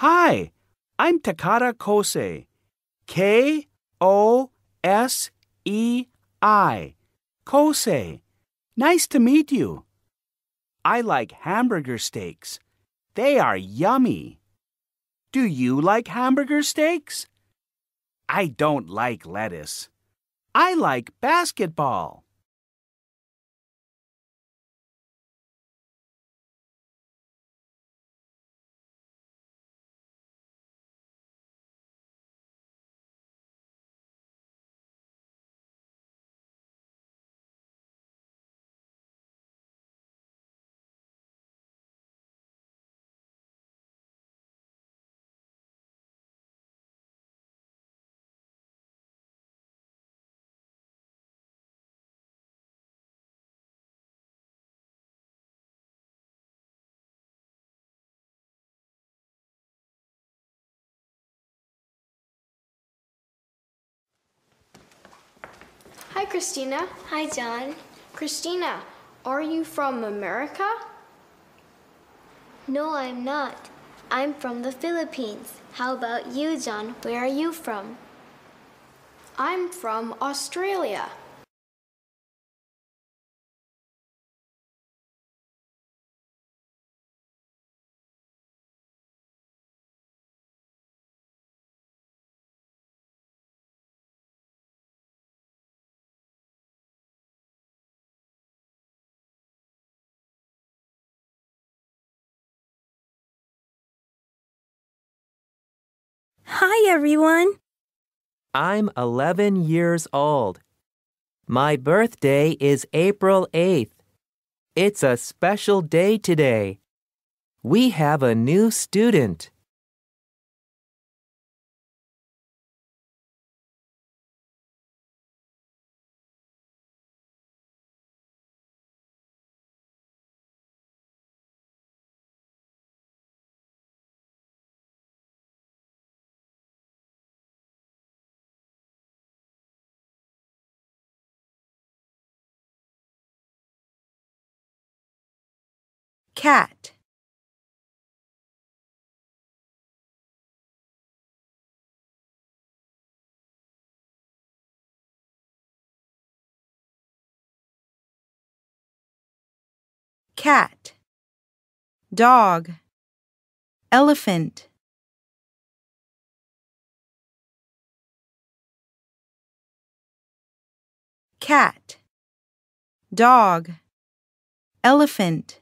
Hi, I'm Takada Kosei. K-O-S-E-I. Kosei. Nice to meet you. I like hamburger steaks. They are yummy. Do you like hamburger steaks? I don't like lettuce. I like basketball. Hi, Christina. Hi, John. Christina, are you from America? No, I'm not. I'm from the Philippines. How about you, John? Where are you from? I'm from Australia. Hi, everyone. I'm 11 years old. My birthday is April 8th. It's a special day today. We have a new student. Cat. Cat. Dog. Elephant. Cat. Dog. Elephant.